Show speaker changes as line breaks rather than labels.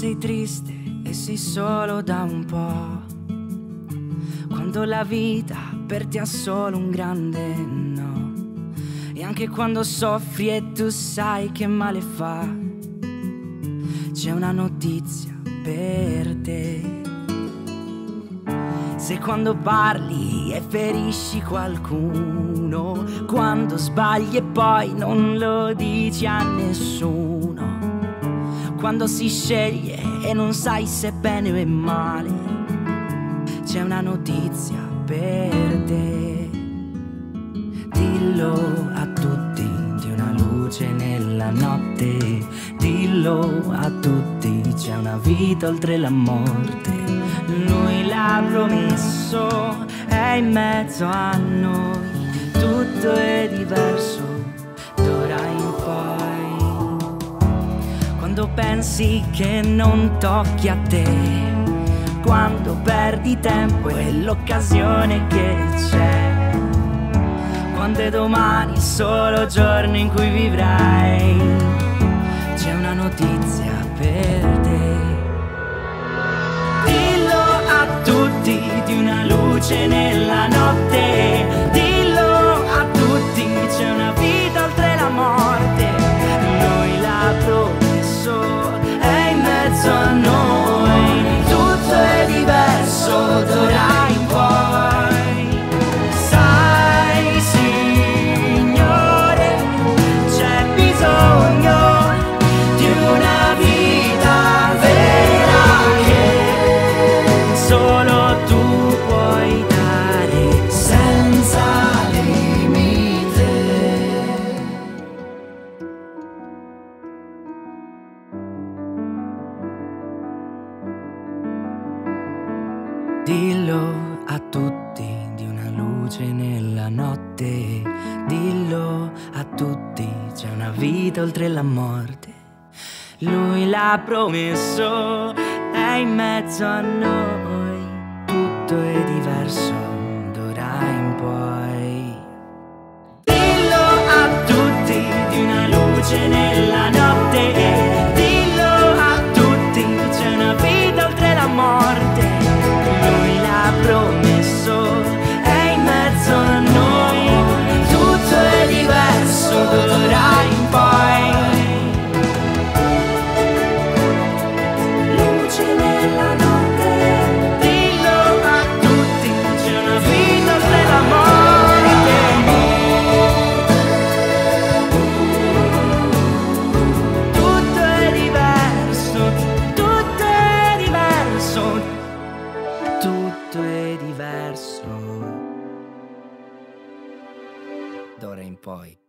sei triste e sei solo da un po', quando la vita per te ha solo un grande no, e anche quando soffri e tu sai che male fa, c'è una notizia per te. Se quando parli e ferisci qualcuno, quando sbagli e poi non lo dici a nessuno, quando si sceglie e non sai se è bene o è male, c'è una notizia per te. Dillo a tutti di una luce nella notte, dillo a tutti c'è una vita oltre la morte. Lui l'ha promesso, è in mezzo a noi, tutto è diverso d'ora in poi. Quando pensi che non tocchi a te, quando perdi tempo e l'occasione che c'è, quando è domani solo giorno in cui vivrai, c'è una notizia per te. Di una luce nella notte, dillo a tutti c'è una vita oltre la morte. Lui l'ha promesso, è in mezzo a noi, tutto è diverso d'ora in poi. Sai Signore, c'è bisogno di una vita vera che solo dillo a tutti di una luce nella notte, dillo a tutti c'è una vita oltre la morte. Lui l'ha promesso, è in mezzo a noi, tutto è diverso d'ora in poi. Dillo a tutti di una luce nella notte, dillo a tutti c'è una vita oltre la morte. Promesso, è in mezzo a noi, tutto è diverso d'ora in poi. Luce nella notte, dillo a tutti c'è una vita oltre la morte. Tutto è diverso, tutto è diverso, tutto è diverso d'ora in poi.